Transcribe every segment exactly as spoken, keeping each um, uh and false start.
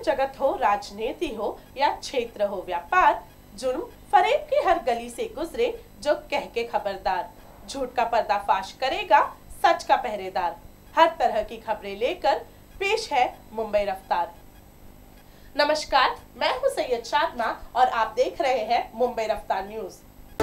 जगत हो, राजनीति हो या क्षेत्र हो व्यापार, जुर्म फरेब की हर गली से गुजरे जो कह के खबरदार। झूठ का पर्दाफाश करेगा सच का पहरेदार। हर तरह की खबरें लेकर पेश है मुंबई रफ्तार। नमस्कार, मैं हूं सैयद शादना और आप देख रहे हैं मुंबई रफ्तार न्यूज।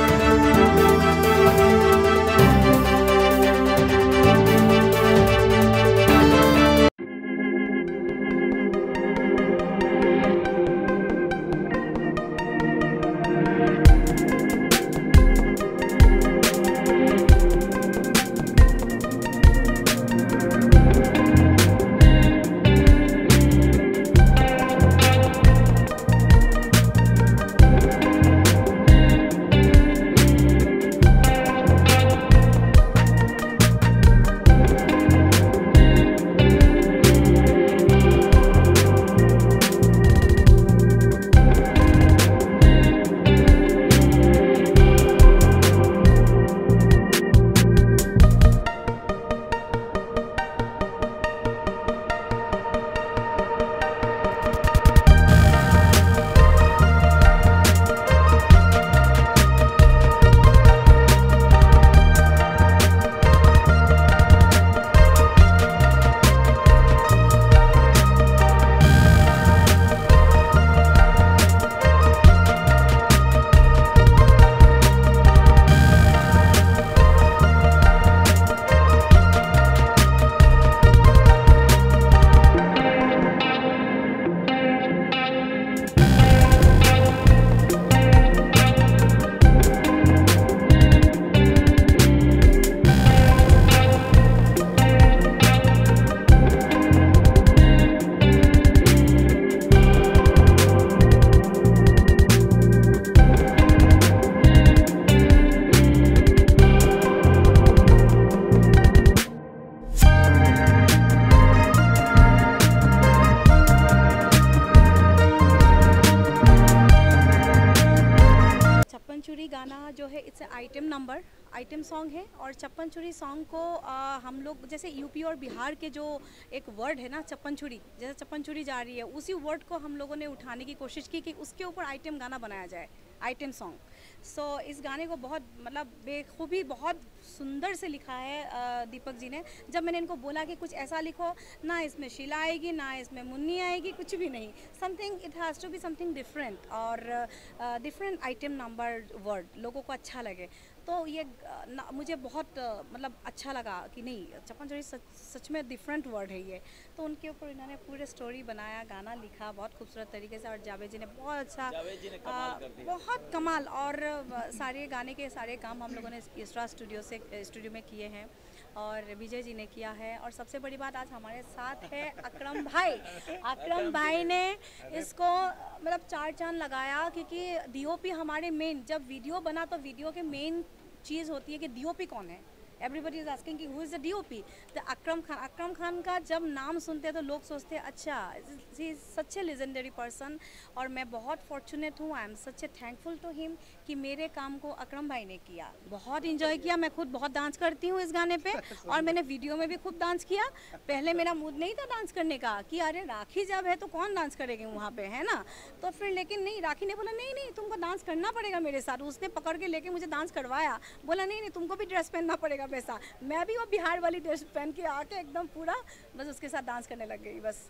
चुरी गाना जो है it's item number item song है। और चप्पन छुरी सॉन्ग को आ, हम लोग जैसे यूपी और बिहार के जो एक वर्ड है ना चप्पन छुरी, जैसे चप्पन छुरी जा रही है, उसी वर्ड को हम लोगों ने उठाने की कोशिश की कि उसके ऊपर आइटम गाना बनाया जाए, आइटम सॉन्ग। सो so, इस गाने को बहुत मतलब बेखूबी बहुत सुंदर से लिखा है दीपक जी ने। जब मैंने इनको बोला कि कुछ ऐसा लिखो ना इसमें शीला आएगी ना इसमें मुन्नी आएगी, कुछ भी नहीं, something it has to be something different और डिफरेंट आइटम नंबर वर्ड लोगों को अच्छा लगे। तो ये ना, मुझे बहुत मतलब अच्छा लगा कि नहीं चप्पन छुरी सच, सच में डिफरेंट वर्ड है ये। तो उनके ऊपर इन्होंने पूरे स्टोरी बनाया, गाना लिखा बहुत खूबसूरत तरीके से और जावेद जी ने बहुत अच्छा आ, बहुत कमाल। और सारे गाने के सारे काम हम लोगों ने इसरा स्टूडियो से स्टूडियो में किए हैं और विजय जी ने किया है। और सबसे बड़ी बात आज हमारे साथ है अकरम भाई। अकरम भाई ने इसको मतलब चार चांद लगाया क्योंकि डीओपी हमारे मेन, जब वीडियो बना तो वीडियो के मेन चीज़ होती है कि डीओपी कौन है। एवरीबडी इज आस्किंग कि हु इज़ द डीओपी। तो अकरम खान अकरम खान का जब नाम सुनते हैं तो लोग सोचते हैं अच्छा he is such a legendary person. और मैं बहुत फॉर्चुनेट हूँ, I am such a thankful to him कि मेरे काम को अकरम भाई ने किया। बहुत इंजॉय किया, मैं खुद बहुत डांस करती हूँ इस गाने पे और मैंने वीडियो में भी खूब डांस किया। पहले मेरा मूड नहीं था डांस करने का कि अरे राखी जब है तो कौन डांस करेंगे वहाँ पे, है ना। तो फिर लेकिन नहीं, राखी ने बोला नहीं नहीं तुमको डांस करना पड़ेगा मेरे साथ। उसने पकड़ के लेके मुझे डांस करवाया, बोला नहीं नहीं तुमको भी ड्रेस पहनना पड़ेगा वैसा। मैं भी वो बिहार वाली ड्रेस पहन के आके एकदम पूरा बस उसके साथ डांस करने लग गई बस।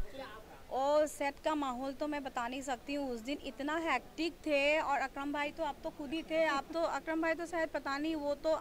और सेट का माहौल तो मैं बता नहीं सकती हूँ, उस दिन इतना हैक्टिक थे। और अकरम भाई तो आप तो खुद ही थे, आप तो अकरम भाई तो शायद पता नहीं, वो तो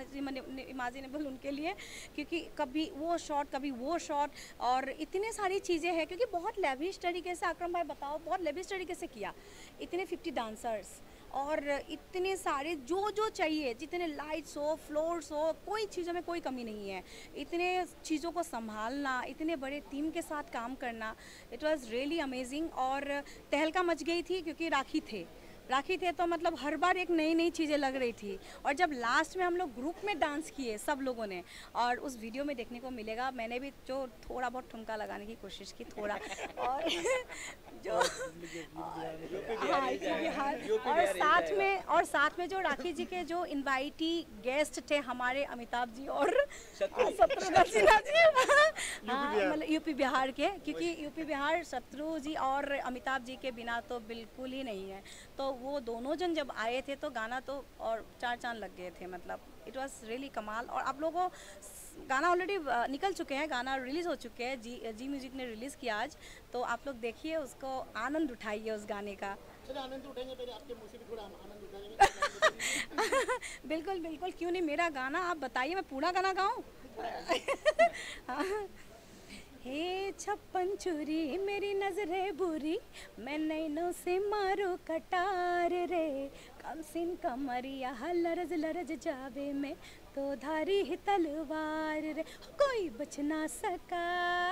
अनइमेजिनेबल उनके लिए, क्योंकि कभी वो शॉट कभी वो शॉट और इतने सारी चीज़ें हैं। क्योंकि बहुत लेविश तरीके से अकरम भाई बताओ बहुत लेविश तरीके से किया। इतने फिफ्टी डांसर्स और इतने सारे जो जो चाहिए, जितने लाइट्स हो फ्लोर्स हो, कोई चीज़ों में कोई कमी नहीं है। इतने चीज़ों को संभालना, इतने बड़े टीम के साथ काम करना, इट वाज रियली अमेजिंग। और तहलका मच गई थी क्योंकि राखी थे, राखी थे तो मतलब हर बार एक नई नई चीज़ें लग रही थी। और जब लास्ट में हम लोग ग्रुप में डांस किए सब लोगों ने, और उस वीडियो में देखने को मिलेगा, मैंने भी जो थोड़ा बहुत ठुमका लगाने की कोशिश की थोड़ा, और जो हाँ बिहार, और साथ में और साथ में जो राखी जी के जो इनवाइटी गेस्ट थे हमारे अमिताभ जी और शत्रुघ्न सिन्हा जी, हाँ मतलब यूपी बिहार के, क्योंकि यूपी बिहार शत्रु जी और अमिताभ जी के बिना तो बिल्कुल ही नहीं है। तो वो दोनों जन जब आए थे तो गाना तो और चार चांद लग गए थे, मतलब इट वाज रियली कमाल। और आप लोगों को गाना ऑलरेडी निकल चुके हैं, गाना रिलीज़ हो चुके हैं, जी जी म्यूजिक ने रिलीज़ किया आज, तो आप लोग देखिए उसको, आनंद उठाइए उस गाने का। चलो आनंद उठाएंगे, पहले आपके मुंह से भी थोड़ा आनंद उठाएंगे। बिल्कुल बिल्कुल, क्यों नहीं, मेरा गाना आप बताइए, मैं पूरा गाना गाऊँ? हाँ। हे छप्पन छुरी मेरी नजरे बुरी, मैं नैनों से मारो कटार रे, कम सिन कमरिया लरज लरज जावे में तो धारी ही तलवार रे, कोई बच ना सका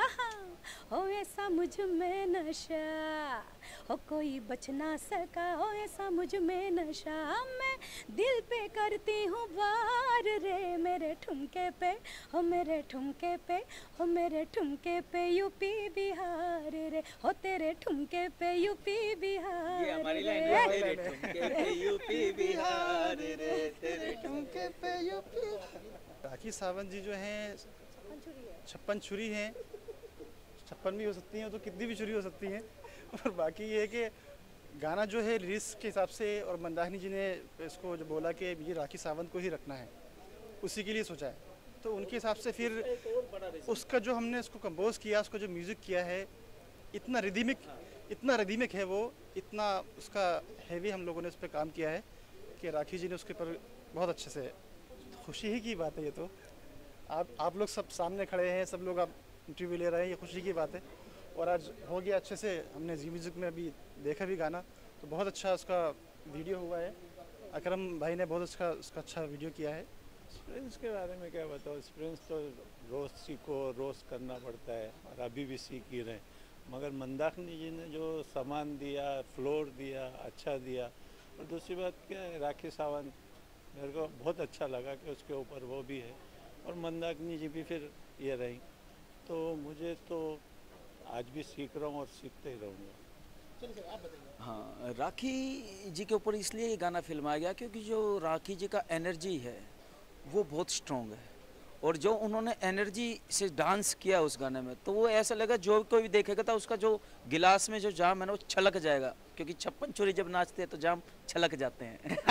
हो ऐसा मुझ में नशा, हो कोई बच ना सका हो ऐसा मुझ में नशा, मैं दिल पे करती हूँ वार रे, मेरे ठुमके पे हो मेरे ठुमके पे हो मेरे ठुमके पे यूपी बिहार रे, हो तेरे ठुमके पे यूपी बिहार, ये हमारी लाइन है, तेरे ठुमके पे यूपी बिहार रे, तेरे ठुमके पे यूपी। राखी सावंत जी जो हैं छप्पन छुरी हैं, छप्पन भी हो सकती हैं तो कितनी भी छुरी हो सकती हैं। और बाकी ये है कि गाना जो है रिलीज के हिसाब से, और मंदाकिनी जी ने इसको जो बोला कि ये राखी सावंत को ही रखना है, उसी के लिए सोचा है, तो उनके हिसाब से फिर उसका जो हमने उसको कंपोज किया, उसका जो म्यूज़िक किया है, इतना रिदमिक इतना रिदमिक है वो, इतना उसका हैवी हम लोगों ने उस पर काम किया है कि राखी जी ने उसके ऊपर बहुत अच्छे से, खुशी ही की बात है ये, तो आप आप लोग सब सामने खड़े हैं, सब लोग आप इंटरव्यू ले रहे हैं, ये खुशी की बात है। और आज हो गया अच्छे से, हमने जी म्यूज़िक में अभी देखा भी गाना, तो बहुत अच्छा उसका वीडियो हुआ है, अकरम भाई ने बहुत अच्छा उसका अच्छा वीडियो किया है। एक्सपीरियंस के बारे में क्या बताओ, एक्सपीरियंस तो रोज़ सीखो, रोज़ करना पड़ता है, और अभी भी सीख ही रहे हैं, मगर मंदाकिनी जी ने जो सामान दिया, फ्लोर दिया, अच्छा दिया। और दूसरी बात क्या है, राखी सावंत मेरे को बहुत अच्छा लगा कि उसके ऊपर वो भी है, और मंदाकिनी जी भी फिर ये रही, तो मुझे तो आज भी सीख रहा हूँ और सीखते ही रहूँगा। हाँ, राखी जी के ऊपर इसलिए ये गाना फिल्माया गया क्योंकि जो राखी जी का एनर्जी है वो बहुत स्ट्रॉन्ग है, और जो उन्होंने एनर्जी से डांस किया उस गाने में, तो वो ऐसा लगा जो कोई भी देखेगा तो उसका जो गिलास में जो जाम है ना वो छलक जाएगा, क्योंकि छप्पन छुरी जब नाचते हैं तो जाम छलक जाते हैं।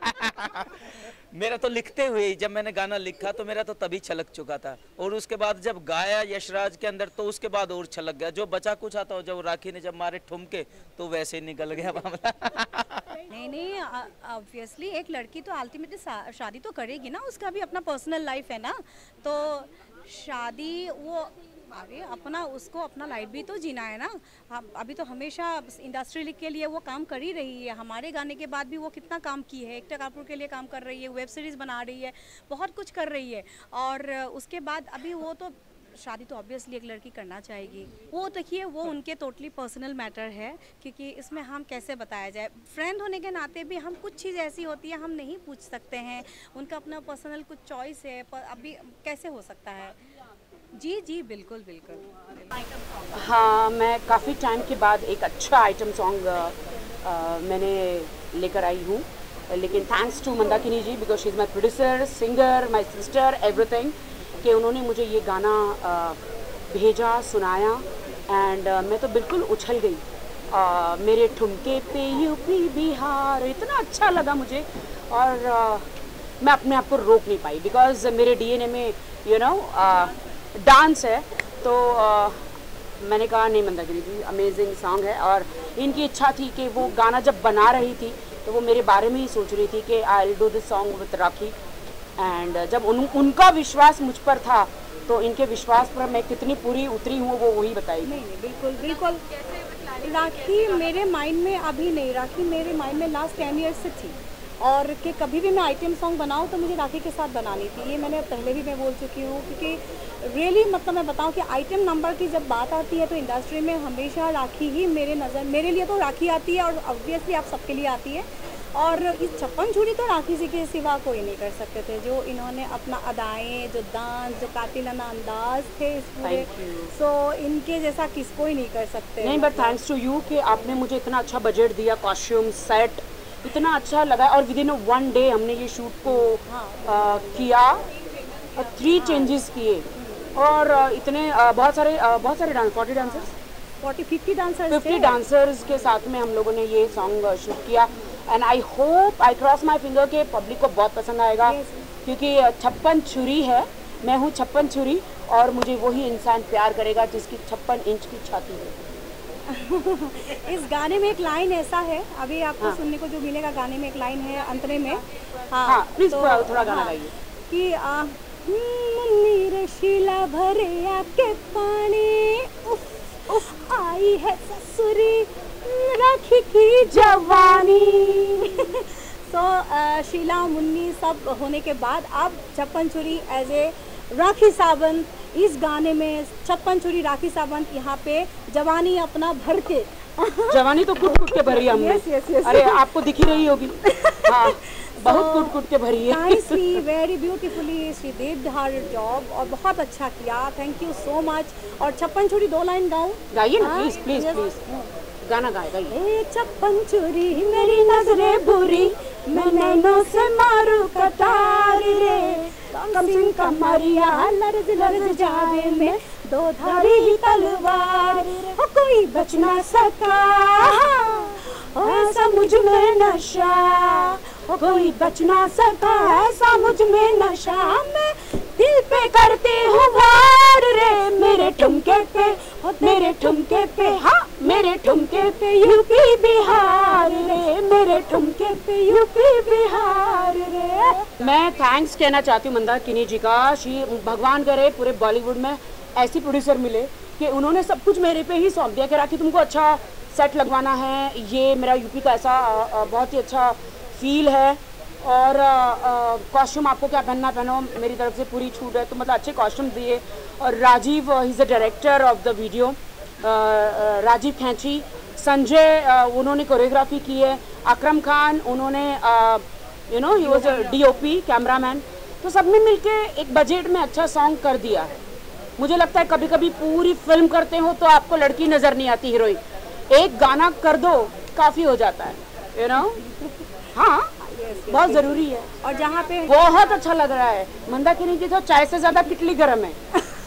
मेरा तो लिखते हुए ही, जब मैंने गाना लिखा तो मेरा तो तभी छलक चुका था, और उसके बाद जब गाया यशराज के अंदर तो उसके बाद और छलक गया, जो बचा कुछ आता हो, जब राखी ने जब मारे ठुमके तो वैसे ही निकल गया मामला। नहीं नहीं, ऑब्वियसली एक लड़की तो अल्टीमेटली शादी तो करेगी ना, उसका भी अपना पर्सनल लाइफ है ना, तो शादी वो अरे अपना उसको अपना लाइफ भी तो जीना है ना। हम अभी तो हमेशा इंडस्ट्री के लिए वो काम कर ही रही है, हमारे गाने के बाद भी वो कितना काम की है, एकता कपूर के लिए काम कर रही है, वेब सीरीज़ बना रही है, बहुत कुछ कर रही है, और उसके बाद अभी वो तो शादी तो ऑब्वियसली एक लड़की करना चाहेगी। वो देखिए वो उनके टोटली पर्सनल मैटर है, क्योंकि इसमें हम कैसे बताया जाए, फ्रेंड होने के नाते भी हम कुछ चीज़ ऐसी होती है हम नहीं पूछ सकते हैं, उनका अपना पर्सनल कुछ चॉइस है, पर अभी कैसे हो सकता है। जी जी बिल्कुल बिल्कुल। हाँ, मैं काफ़ी टाइम के बाद एक अच्छा आइटम सॉन्ग मैंने लेकर आई हूँ, लेकिन thanks to Mandakini ji, because she is my producer, singer, my sister, everything, कि उन्होंने मुझे ये गाना आ, भेजा, सुनाया, एंड आ, मैं तो बिल्कुल उछल गई। आ, मेरे ठुमके पे यूपी बिहार, इतना अच्छा लगा मुझे, और आ, मैं अपने आप को रोक नहीं पाई, बिकॉज मेरे डीएनए में यू नो डांस है, तो आ, मैंने कहा नहीं मंदाकिनी जी अमेजिंग सॉन्ग है, और इनकी इच्छा थी कि वो गाना जब बना रही थी तो वो मेरे बारे में ही सोच रही थी कि I will do this song with Rakhi, and जब उन, उनका विश्वास मुझ पर था तो इनके विश्वास पर मैं कितनी पूरी उतरी हूँ वो वही बताई। नहीं नहीं बिल्कुल बिल्कुल, राखी मेरे माइंड में अभी नहीं, राखी मेरे माइंड में लास्ट टेन ईयर्स से थी, और कि कभी भी मैं आइटम सॉन्ग बनाऊँ तो मुझे राखी के साथ बनानी थी, ये मैंने पहले भी मैं बोल चुकी हूँ, क्योंकि रियली मतलब मैं बताऊं कि आइटम नंबर की जब बात आती है तो इंडस्ट्री में हमेशा राखी ही मेरे नज़र मेरे लिए तो राखी आती है और ऑब्वियसली आप सबके लिए आती है। और इस छप्पन छुरी तो राखी जी के सिवा कोई नहीं कर सकते थे, जो इन्होंने अपना अदाएं, जो डांस, जो कातिलाना अंदाज थे इस पूरे, सो इनके जैसा किसको ही नहीं कर सकते। नहीं, बट थैंक्स टू यू कि आपने मुझे इतना अच्छा बजट दिया, कॉस्ट्यूम सेट इतना अच्छा लगा और विद इन वन डे हमने ये शूट को हाँ। आ, किया, थ्री चेंजेस किए और आ, इतने आ, बहुत सारे आ, बहुत सारे dance forty dancers forty fifty dancers fifty dancers के साथ में हम लोगों ने ये सॉन्ग शूट किया and I hope I cross my finger के पब्लिक को बहुत पसंद आएगा। yes. क्योंकि छप्पन छुरी है, मैं हूँ छप्पन छुरी और मुझे वही इंसान प्यार करेगा जिसकी छप्पन इंच की छाती है। इस गाने में एक लाइन ऐसा है, अभी आपको हाँ. सुनने को जो मिलेगा गाने में एक लाइन है अंतरे में। हाँ, हाँ प्लीज तो, थोड़ा गाना गाइए। हाँ, कि आ, नीर शीला भरे आके पानी उफ, उफ, आई है ससुरी राखी की जवानी। सो so, शीला मुन्नी सब होने के बाद अब छप्पन छुरी एज ए राखी सावंत इस गाने में छप्पन छुरी राखी सावंत यहाँ पे जवानी अपना भर के जवानी तो कुट कुट के भरी है हमने। yes, yes, yes. अरे आपको दिख ही रही होगी। हाँ, बहुत कुट कुट के भरी है। Nicely very beautifully she did her job और बहुत अच्छा किया, थैंक यू सो मच। और छप्पन छुरी दो लाइन गाऊं? गाइए ना प्लीज प्लीज प्लीज, गाना गाए गाइए। छप्पन छुरी मेरी नजरें बुरी, मैं नैनों से मारू कटार रे, कमसिन कमरिया लर्ज लर्ज जावे में दो धारी ही तलवार, हो कोई बच ना सका ऐसा मुझ में नशा, हो कोई बच ना सका ऐसा मुझ में नशा, मैं दिल पे करती हूँ वार रे, मेरे ठुमके पे मेरे ठुमके पे, हाँ मेरे ठुमके पे यूपी बिहार रे, मेरे ठुमके पे यूपी बिहार रे। मैं थैंक्स कहना चाहती हूँ मंदाकिनी जी का। श्री भगवान करे पूरे बॉलीवुड में ऐसी प्रोड्यूसर मिले कि उन्होंने सब कुछ मेरे पे ही सौंप दिया कि राखी तुमको अच्छा सेट लगवाना है, ये मेरा यूपी का ऐसा आ, आ, बहुत ही अच्छा फील है और कॉस्ट्यूम आपको क्या पहनना पहनो, मेरी तरफ से पूरी छूट है। तो मतलब अच्छे कॉस्ट्यूम दिए और Rajiv he is the director of the video, Rajiv Khainchi, Sanjay uh, उन्होंने कोरियोग्राफी की है, अकरम खान उन्होंने you know he was DOP cameraman, तो सब ने मिलके एक बजट में अच्छा सॉन्ग कर दिया। मुझे लगता है कभी कभी पूरी फिल्म करते हो तो आपको लड़की नज़र नहीं आती हीरोइन, एक गाना कर दो काफ़ी हो जाता है, यू नो। हाँ बहुत ज़रूरी है। और जहाँ पे बहुत अच्छा लग रहा है मंदाकिनी जी, तो चाय से ज़्यादा कितली गर्म है।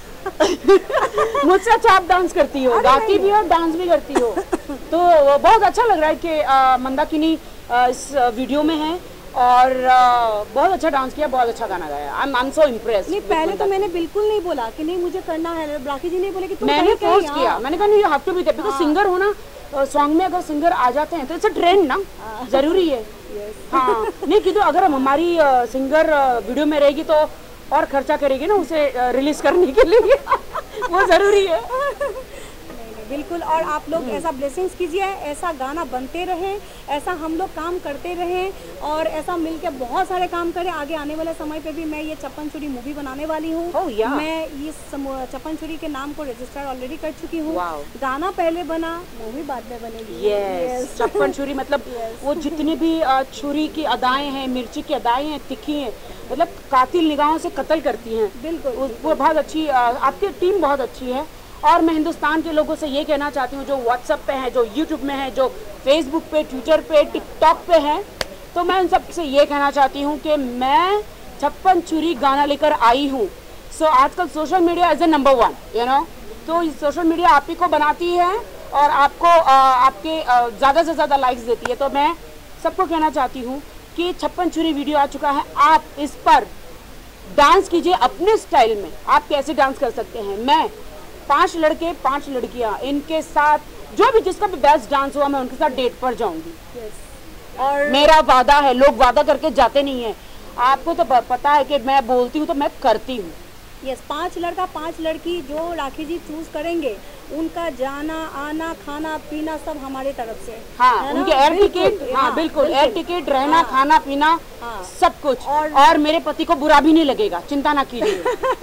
मुझसे अच्छा आप डांस करती हो, गाती भी हो डांस भी करती हो, तो बहुत अच्छा लग रहा है कि मंदाकिनी इस वीडियो में है और uh, बहुत अच्छा डांस किया, बहुत अच्छा गाना गाया। I am so impressed. नहीं पहले तो मैंने बिल्कुल नहीं बोला कि नहीं मुझे करना है, राखी जी ने बोले कि तुम मैंने फोर्स किया, मैंने कहा नहीं you have to be there because singer हो ना, सॉन्ग में अगर सिंगर आ जाते हैं तो इट्स अ ट्रेंड ना, जरूरी है। हाँ नहीं कि तो अगर हमारी सिंगर वीडियो में रहेगी तो और खर्चा करेगी ना उसे रिलीज करने के लिए, वो जरूरी है। बिल्कुल। और आप लोग ऐसा ब्लेसिंग्स कीजिए, ऐसा गाना बनते रहें, ऐसा हम लोग काम करते रहें और ऐसा मिलके बहुत सारे काम करें। आगे आने वाले समय पे भी मैं ये छप्पन छुरी मूवी बनाने वाली हूँ। oh, yeah. मैं इस छप्पन छुरी के नाम को रजिस्टर ऑलरेडी कर चुकी हूँ। wow. गाना पहले बना, मूवी बाद में बनेगी। yes. छप्पन छुरी मतलब yes. वो जितनी भी छुरी की अदाएं हैं, मिर्ची की अदाएं हैं, तिखी हैं, मतलब कातिल निगाहों से कत्ल करती हैं। बिल्कुल वो बहुत अच्छी, आपकी टीम बहुत अच्छी है। और मैं हिंदुस्तान के लोगों से ये कहना चाहती हूँ जो व्हाट्सएप पे हैं, जो यूट्यूब में हैं, जो फेसबुक पे, ट्विटर पे, टिकटॉक पे हैं, तो मैं उन सब से ये कहना चाहती हूँ कि मैं छप्पन छुरी गाना लेकर आई हूँ। सो आजकल social media as a number one, you know, तो सोशल मीडिया आप ही को बनाती है और आपको आ, आपके ज़्यादा से ज़्यादा लाइक्स देती है। तो मैं सबको कहना चाहती हूँ कि छप्पन छुरी वीडियो आ चुका है, आप इस पर डांस कीजिए अपने स्टाइल में। आप कैसे डांस कर सकते हैं, मैं पांच लड़के पांच लड़कियां, इनके साथ जो भी जिसका भी बेस्ट डांस हुआ मैं उनके साथ डेट पर जाऊंगी। yes. और मेरा वादा है, लोग वादा करके जाते नहीं है, आपको तो पता है कि मैं बोलती हूँ तो मैं करती हूँ। यस yes, पांच लड़का पांच लड़की जो राखी जी चूज करेंगे, उनका जाना आना खाना पीना सब हमारे तरफ से। हाँ, उनके एयर टिकट, हाँ बिल्कुल, एयर टिकट, रहना, हाँ, खाना पीना, हाँ, सब कुछ। और, और मेरे पति को बुरा भी नहीं लगेगा, चिंता ना कीजिए।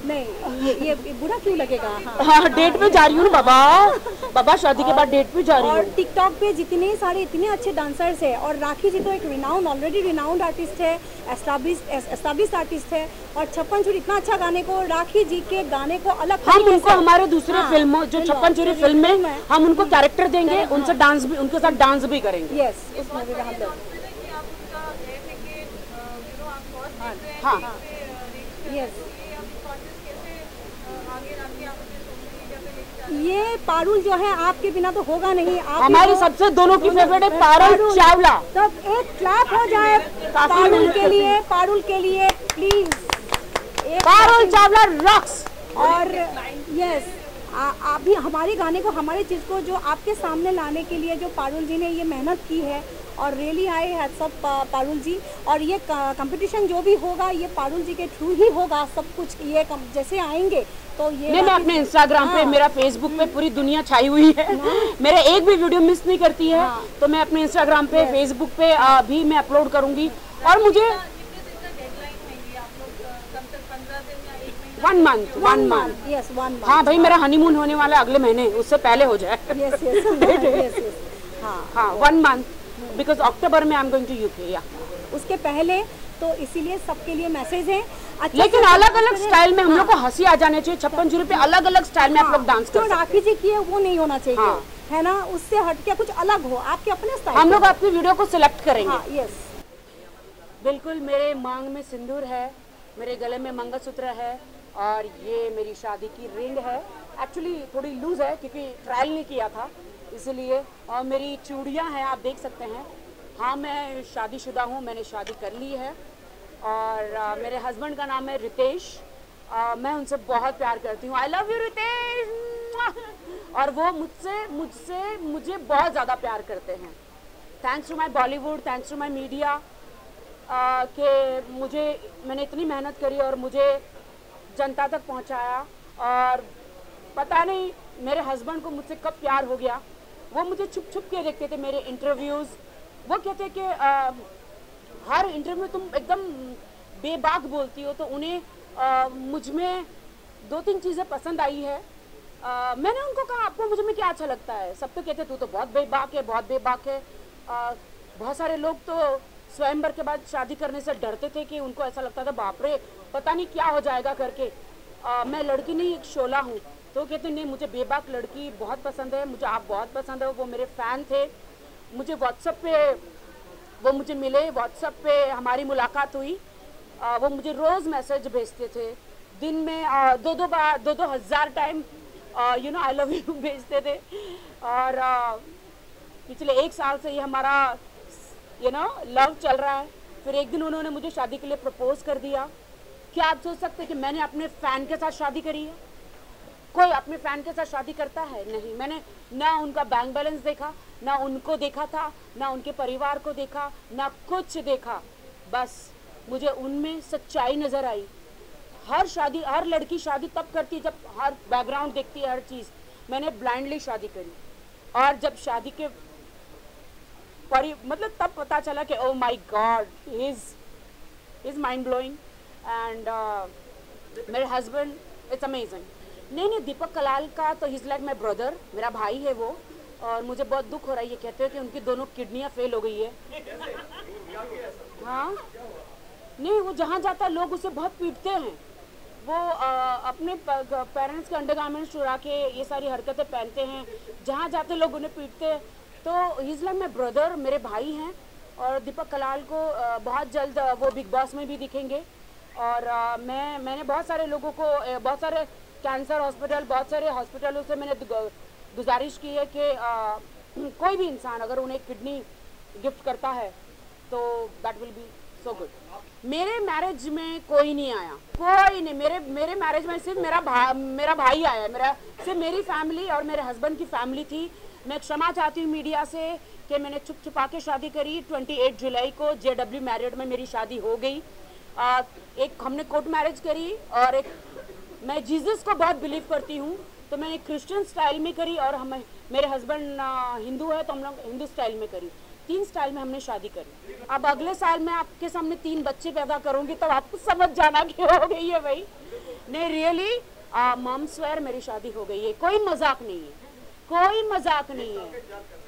नहीं ये ये बुरा क्यों लगेगा। हाँ, हाँ डेट पे जा रही हूँ ना बाबा, बाबा शादी के बाद डेट पे जा रही हूँ। और टिकटॉक पे जितने सारे इतने अच्छे डांसर्स हैं और राखी जी तो एक रिनाउंड ऑलरेडी रिनाउंड आर्टिस्ट है, एस्टैब्लिश्ड एस्टैब्लिश्ड आर्टिस्ट है और छप्पन छुरी इतना अच्छा गाने को, राखी जी के गाने को अलग हम उनको हमारे दूसरे हाँ, फिल्मों जो छप्पन छुरी फिल्म में हम उनको कैरेक्टर देंगे, उनसे डांस भी उनके साथ डांस भी करेंगे। यस उस मूवी में हम लोग हाँ यस ये पारुल जो है आपके बिना तो होगा नहीं। आप हमारी सबसे दोनों की फेवरेट है पारुल चावला। तब एक क्लैप हो जाए पारुल के लिए, पारुल के लिए प्लीज। पारुल चावला रॉक्स। और यस आप भी हमारे गाने को, हमारे चीज़ को जो आपके सामने लाने के लिए जो पारुल जी ने ये मेहनत की है और really I hats off Parul ji. और ये कंपटीशन जो भी होगा ये पारुल जी के थ्रू ही होगा सब कुछ। ये जैसे आएंगे तो ये नहीं, मैं अपने इंस्टाग्राम पे, मेरा फेसबुक पे पूरी दुनिया छाई हुई है, मेरा एक भी वीडियो मिस नहीं करती है। तो मैं अपने इंस्टाग्राम पे, फेसबुक पे भी मैं अपलोड करूंगी। और मुझे one month one month yes one month हाँ भाई, मेरा हनीमून होने वाला अगले महीने, उससे पहले हो जाए। यस यस हाँ हाँ वन मंथ, बिकॉज अक्टूबर में I am going to UK. या उसके पहले तो इसीलिए सबके लिए मैसेज है। अच्छा, लेकिन अलग अलग स्टाइल में हम लोग को हंसी आ जाने चाहिए। छप्पन छुरी पे अलग अलग स्टाइल में आप लोग डांस कर जो राखी जी की है वो नहीं होना चाहिए। हाँ। है ना, उससे हटके कुछ अलग हो, आपके अपने स्टाइल। हम लोग आपकी वीडियो को सिलेक्ट करेंगे। हाँ, यस बिल्कुल। मेरे मांग में सिंदूर है, मेरे गले में मंगलसूत्र है और ये मेरी शादी की रिंग है। एक्चुअली थोड़ी लूज है क्योंकि ट्रायल नहीं किया था इसलिए। और मेरी चूड़ियाँ हैं, आप देख सकते हैं। हाँ, मैं शादीशुदा हूँ, मैंने शादी कर ली है। और आ, मेरे हस्बैंड का नाम है रितेश। आ, मैं उनसे बहुत प्यार करती हूँ। I love you Ritesh. और वो मुझसे मुझसे मुझे बहुत ज़्यादा प्यार करते हैं। Thanks to my Bollywood, thanks to my media कि मुझे, मैंने इतनी मेहनत करी और मुझे जनता तक पहुंचाया। और पता नहीं मेरे हस्बैंड को मुझसे कब प्यार हो गया। वो मुझे छुप छुप के देखते थे मेरे इंटरव्यूज़। वो कहते कि आ, हर इंटरव्यू में तुम एकदम बेबाक बोलती हो। तो उन्हें आ, मुझ में दो तीन चीज़ें पसंद आई है। आ, मैंने उनको कहा आपको मुझ में क्या अच्छा लगता है। सब तो कहते तू तो बहुत बेबाक है, बहुत बेबाक है। आ, बहुत सारे लोग तो स्वयंवर के बाद शादी करने से डरते थे कि उनको ऐसा लगता था बाप रे पता नहीं क्या हो जाएगा करके। आ, मैं लड़की नहीं, एक शोला हूँ। तो कहते नहीं, मुझे बेबाक लड़की बहुत पसंद है, मुझे आप बहुत पसंद है। वो मेरे फ़ैन थे। मुझे व्हाट्सएप पे वो मुझे मिले, व्हाट्सएप पे हमारी मुलाकात हुई। आ, वो मुझे रोज़ मैसेज भेजते थे, दिन में आ, दो दो बार दो दो हज़ार time you know I love you भेजते थे। और आ, पिछले एक साल से ये हमारा यू नो लव चल रहा है। फिर एक दिन उन्होंने मुझे शादी के लिए प्रपोज कर दिया। क्या आप सोच सकते हैं कि मैंने अपने फ़ैन के साथ शादी करी है? कोई अपने फ़ैन के साथ शादी करता है? नहीं। मैंने ना उनका बैंक बैलेंस देखा, ना उनको देखा था, ना उनके परिवार को देखा, ना कुछ देखा। बस मुझे उनमें सच्चाई नज़र आई। हर शादी, हर लड़की शादी तब करती है जब हर बैकग्राउंड देखती है, हर चीज़। मैंने ब्लाइंडली शादी करी और जब शादी के परि मतलब तब पता चला कि oh my God, he is is mind blowing. And मेरे हस्बैंड इट्स अमेजिंग। नहीं नहीं दीपक कलाल का तो he is like my brother, मेरा भाई है वो। और मुझे बहुत दुख हो रहा है, ये कहते हैं कि उनकी दोनों किडनियाँ फेल हो गई है। हाँ नहीं, वो जहाँ जाता है लोग उसे बहुत पीटते हैं। वो आ, अपने पेरेंट्स के अंडरगारमेंट्स चुरा के ये सारी हरकतें पहनते हैं, जहाँ जाते लोग उन्हें पीटते हैं। तो he is like my brother, मेरे भाई हैं। और दीपक कलाल को आ, बहुत जल्द वो बिग बॉस में भी दिखेंगे। और आ, मैं मैंने बहुत सारे लोगों को, बहुत सारे कैंसर हॉस्पिटल, बहुत सारे हॉस्पिटलों से मैंने गुजारिश की है कि आ, कोई भी इंसान अगर उन्हें किडनी गिफ्ट करता है तो that will be so good. मेरे मैरिज में कोई नहीं आया, कोई नहीं। मेरे मेरे मैरिज में सिर्फ मेरा भा, मेरा भाई आया। मेरा सिर्फ मेरी फैमिली और मेरे हस्बैंड की फैमिली थी। मैं क्षमा चाहती हूँ मीडिया से कि मैंने छुप छुपा के शादी करी। अट्ठाईस जुलाई को जे डब्ल्यू मैरिड में मेरी शादी हो गई। आ, एक हमने कोर्ट मैरिज करी और एक, मैं जीसस को बहुत बिलीव करती हूँ तो मैंने क्रिश्चियन स्टाइल में करी। और हमें, मेरे हस्बैंड हिंदू है तो हम लोग हिंदू स्टाइल में करी। तीन स्टाइल में हमने शादी करी। अब अगले साल मैं आपके सामने तीन बच्चे पैदा करूंगी तब आपको समझ जाना कि हो गई है भाई। नहीं रियली मॉम स्वेयर मेरी शादी हो गई है, कोई मजाक नहीं है, कोई मजाक नहीं है।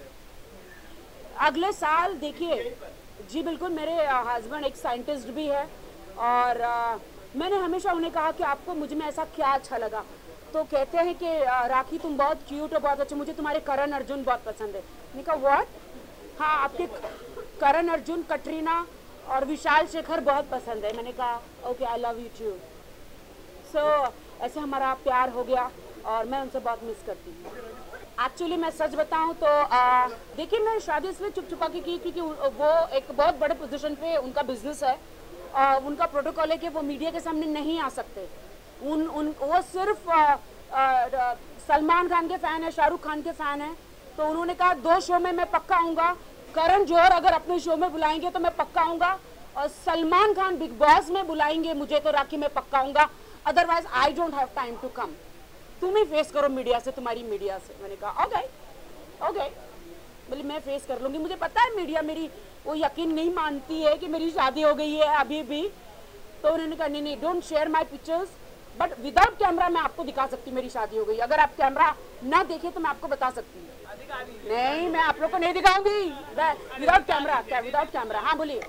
अगले साल देखिए जी बिल्कुल, मेरे हस्बैंड एक साइंटिस्ट भी है और आ, मैंने हमेशा उन्हें कहा कि आपको मुझ में ऐसा क्या अच्छा लगा, तो कहते हैं कि राखी तुम बहुत क्यूट और बहुत अच्छे, मुझे तुम्हारे करण अर्जुन बहुत पसंद है। मैंने कहा व्हाट? हाँ आपके करण अर्जुन, कटरीना और विशाल शेखर बहुत पसंद है। मैंने कहा okay I love you too. So ऐसे हमारा प्यार हो गया और मैं उनसे बहुत मिस करती हूँ। एक्चुअली मैं सच बताऊं तो देखिए मैं शादी इसलिए चुप छुपा के की क्योंकि वो एक बहुत बड़े पोजीशन पे उनका बिजनेस है, आ, उनका प्रोटोकॉल है कि वो मीडिया के सामने नहीं आ सकते। उन उन वो सिर्फ आ, आ, सलमान खान के फ़ैन है, शाहरुख खान के फ़ैन है, तो उन्होंने कहा दो शो में मैं पक्का आऊँगा, करण जौहर अगर अपने शो में बुलाएंगे तो मैं पक्का आऊँगा, और सलमान खान बिग बॉस में बुलाएंगे मुझे तो राखी में पक्का आऊँगा, otherwise I don't have time to come. तुम ही फेस करो मीडिया से, तुम्हारी मीडिया से। मैंने कहा ओके ओके, बोले मैं फेस कर लूँगी, मुझे पता है मीडिया मेरी वो यकीन नहीं मानती है कि मेरी शादी हो गई है अभी भी। तो उन्होंने कहा नहीं नहीं don't share my pictures, but without camera मैं आपको दिखा सकती हूँ मेरी शादी हो गई, अगर आप कैमरा ना देखे तो मैं आपको बता सकती हूँ। नहीं मैं आप लोग को नहीं दिखाऊंगी विदाउट कैमरा, क्या विदाउट कैमरा। हाँ बोलिए।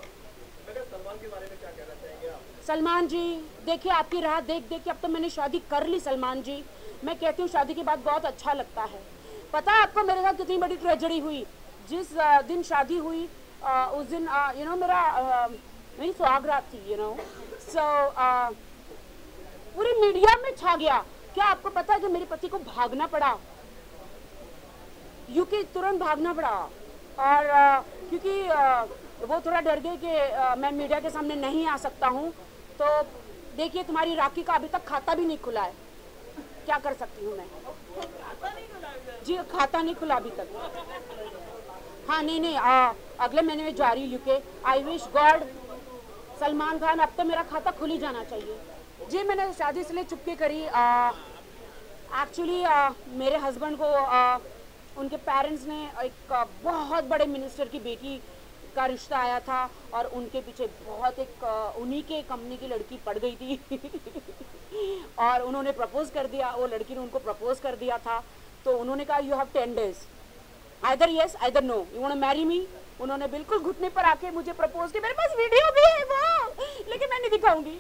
सलमान जी देखिए आपकी राह देख देख के अब तो मैंने शादी कर ली सलमान जी। मैं कहती हूँ शादी के बाद बहुत अच्छा लगता है। पता है आपको मेरे साथ कितनी बड़ी ट्रेजेडी हुई? जिस दिन शादी हुई उस दिन यू नो मेरा मेरी सुहागरात थी, यू नो, सो पूरी मीडिया में छा गया। क्या आपको पता है कि मेरे पति को भागना पड़ा, यूके तुरंत भागना पड़ा, और uh, क्योंकि uh, वो थोड़ा डर गए कि uh, मैं मीडिया के सामने नहीं आ सकता हूँ। तो देखिए तुम्हारी राखी का अभी तक खाता भी नहीं खुला है, क्या कर सकती हूँ मैं? जी खाता नहीं खुला अभी तक। हाँ नहीं नहीं आ, अगले महीने में जा रही UK. I wish God Salman Khan अब तो मेरा खाता खुल ही जाना चाहिए। जी मैंने शादी इसलिए चुपके करी, एक्चुअली मेरे हस्बैंड को आ, उनके पेरेंट्स ने एक आ, बहुत बड़े मिनिस्टर की बेटी का रिश्ता आया था और उनके पीछे बहुत एक उन्हीं के कंपनी की लड़की पड़ गई थी और उन्होंने प्रपोज कर दिया, वो लड़की ने उनको प्रपोज कर दिया था। तो उन्होंने कहा you have ten days, either yes either no, you want to marry me. उन्होंने बिल्कुल घुटने पर आके मुझे प्रपोज किया, मेरे पास वीडियो भी है वो, लेकिन मैं नहीं दिखाऊंगी।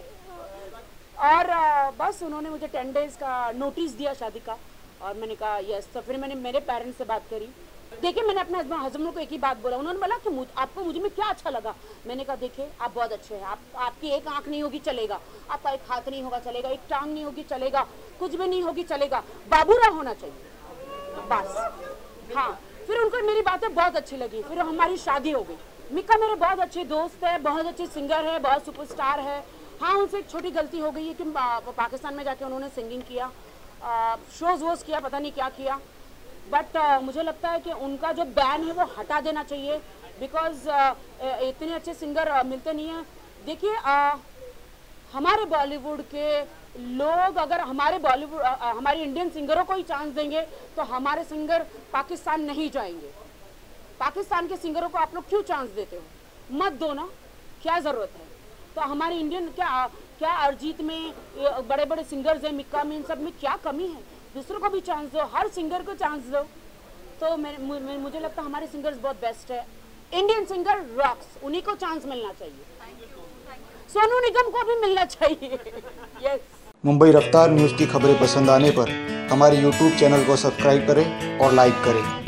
और आ, बस उन्होंने मुझे टेन डेज का नोटिस दिया शादी का और मैंने कहा यस। तो फिर मैंने मेरे पेरेंट्स से बात करी। देखिए मैंने अपने हस्बैंड को एक ही बात बोला, उन्होंने बोला कि मुझ, आपको मुझे में क्या अच्छा लगा? मैंने कहा देखिए आप बहुत अच्छे हैं, आप आपकी एक आंख नहीं होगी चलेगा, आपका एक हाथ नहीं होगा चलेगा, एक टांग नहीं होगी चलेगा, कुछ भी नहीं होगी चलेगा, बाबूराव होना चाहिए बस। हाँ फिर उनको मेरी बातें बहुत अच्छी लगी, फिर हमारी शादी हो गई। मिक्का मेरे बहुत अच्छे दोस्त है, बहुत अच्छे सिंगर है, बहुत सुपरस्टार है। हाँ उनसे एक छोटी गलती हो गई है कि पाकिस्तान में जाके उन्होंने सिंगिंग किया, शोज वोज किया, पता नहीं क्या किया, बट uh, मुझे लगता है कि उनका जो बैन है वो हटा देना चाहिए, बिकॉज uh, इतने अच्छे सिंगर uh, मिलते नहीं हैं। देखिए uh, हमारे बॉलीवुड के लोग अगर हमारे बॉलीवुड uh, uh, हमारे इंडियन सिंगरों को ही चांस देंगे तो हमारे सिंगर पाकिस्तान नहीं जाएंगे। पाकिस्तान के सिंगरों को आप लोग क्यों चांस देते हो? मत दो ना, क्या ज़रूरत है? तो हमारे इंडियन क्या क्या अरिजीत में बड़े बड़े सिंगर्स हैं, मिक्का में, इन सब में क्या कमी है? दूसरों को भी चांस दो, हर सिंगर को चांस दो। तो मैं, मुझे लगता है हमारे सिंगर्स बहुत बेस्ट है। इंडियन सिंगर रॉक्स, उन्हीं को चांस मिलना चाहिए, सोनू निगम को भी मिलना चाहिए। यस। मुंबई रफ्तार न्यूज़ की खबरें पसंद आने पर हमारे यूट्यूब चैनल को सब्सक्राइब करें और लाइक करें।